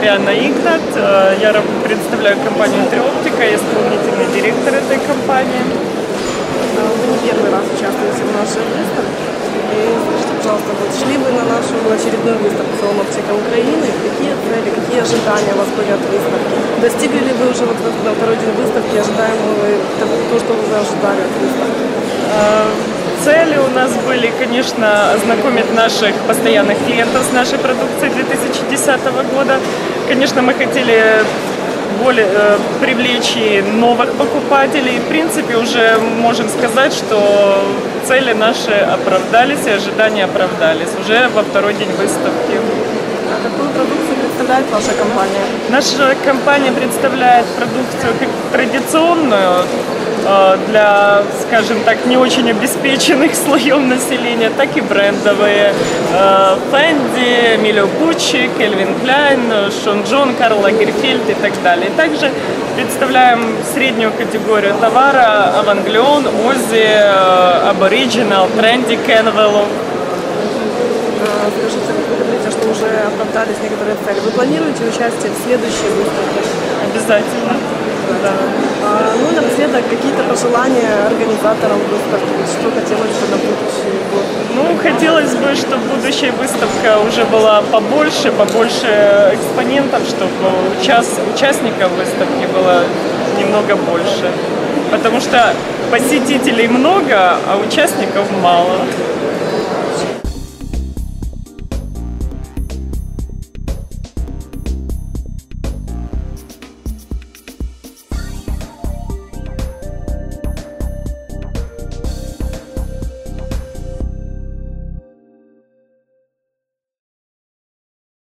Юлиана Игнат. Я представляю компанию «Триоптика», я исполнительный директор этой компании. Вы не первый раз участвуете в нашей выставке. И скажите, пожалуйста, вот шли вы на нашу очередную выставку «Салон оптика Украины». Какие цели, какие ожидания у вас были от выставки? Достигли ли вы уже вот на второй день выставки ожидаемого то, что вы ожидали от выставки? Цели у нас были, конечно, ознакомить наших постоянных клиентов с нашей продукцией 2010 года. Конечно, мы хотели привлечь и новых покупателей. В принципе, уже можем сказать, что цели наши оправдались и ожидания оправдались уже во второй день выставки. А какую продукцию представляет ваша компания? Наша компания представляет продукцию как традиционную для, скажем так, не очень обеспеченных слоев населения, так и брендовые. Fendi, Emilio Pucci, Calvin Klein, Sean John, Karl Lagerfeld и так далее. Также представляем среднюю категорию товара: Avangleon, Ozzy, Aboriginal, Trendy, Kenvelo. Скажите, вы говорите, что уже оправдались некоторые цели. Вы планируете участие в следующей выставке? Обязательно. Да. Ну и напоследок, какие-то пожелания организаторам выставки? Что хотелось бы на будущий год? Ну, хотелось бы, чтобы будущая выставка уже была побольше экспонентов, чтобы участников выставки было немного больше. Потому что посетителей много, а участников мало.